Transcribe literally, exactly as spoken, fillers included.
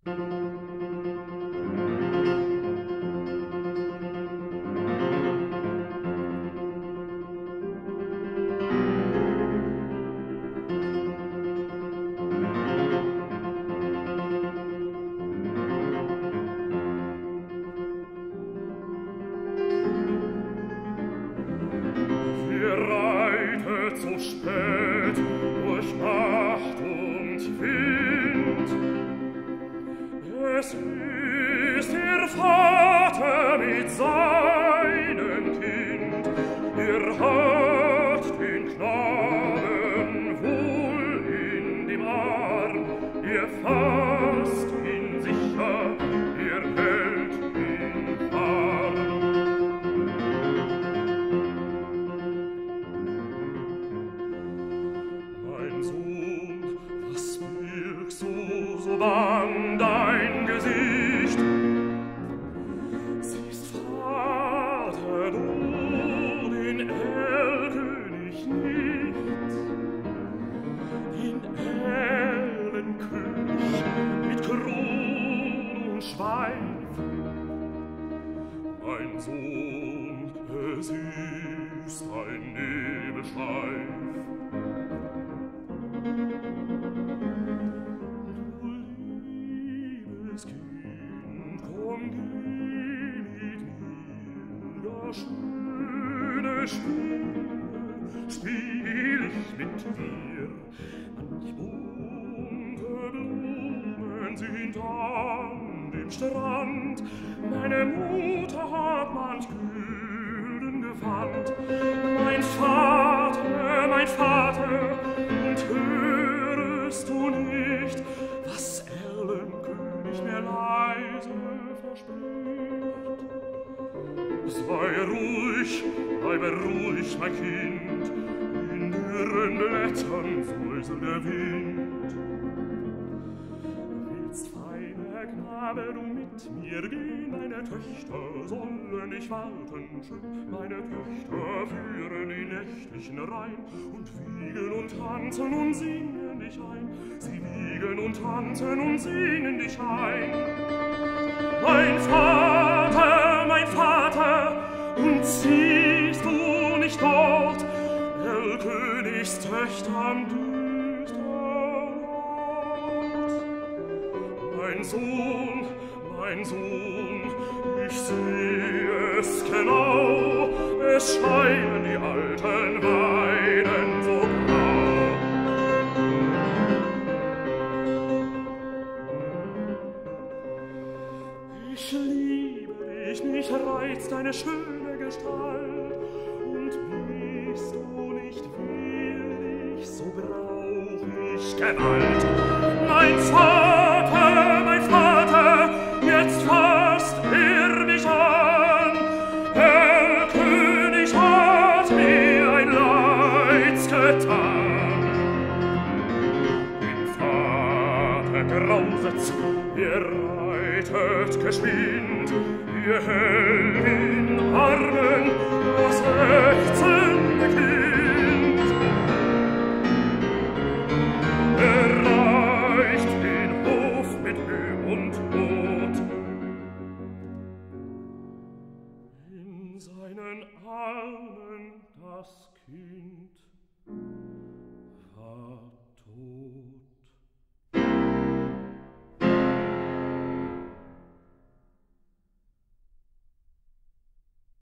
So spät durch Nacht und Wind. Es ist der Vater mit seinem Kind. Er hat den Knaben wohl in dem Arm. Er fasst ihn sicher, er hält ihn warm. So bang dein Gesicht. Siehst, Vater, du den Erlkönig nicht, den Erlenkönig mit Kron und Schweif. Mein Sohn, es ist ein Nebelschweif. Kind, komm, geh mit mir, das schöne Spiel, spiel ich mit dir. Manch bunte Blumen sind an dem Strand, meine Mutter hat manch Gülden gewandt. Mein Vater, mein Vater, und hörest du nicht, was Erlenkönig mir leise verspricht? Sei ruhig, bleibe ruhig, mein Kind, in dürren Blättern säuselt der Wind. Willst, feiner Knabe, du mit mir gehen? Meine Töchter sollen dich warten schön, meine Töchter führen die nächtlichen Reihn und wiegen und tanzen und singen dich ein. Sie wiegen und tanzen und singen dich ein. Mein Vater, mein Vater, und siehst du nicht dort Erlkönigs Töchter am düstern Ort? Mein Sohn, mein Sohn, ich sehe es genau, es scheinen die alten Weiden so grau. Ich liebe dich, mich reizt deine schöne Gestalt, und bist du nicht willig, so brauch ich Gewalt. Mein Vater, mein Vater, jetzt fasst er mich an. Erlkönig hat mir ein Leids getan. Den Vater grauset's, er reitet geschwind, ihr hält in Armen das ächzende Kind. Er reicht den Hof mit Mühe und Not. In seinen Armen das Kind war tot.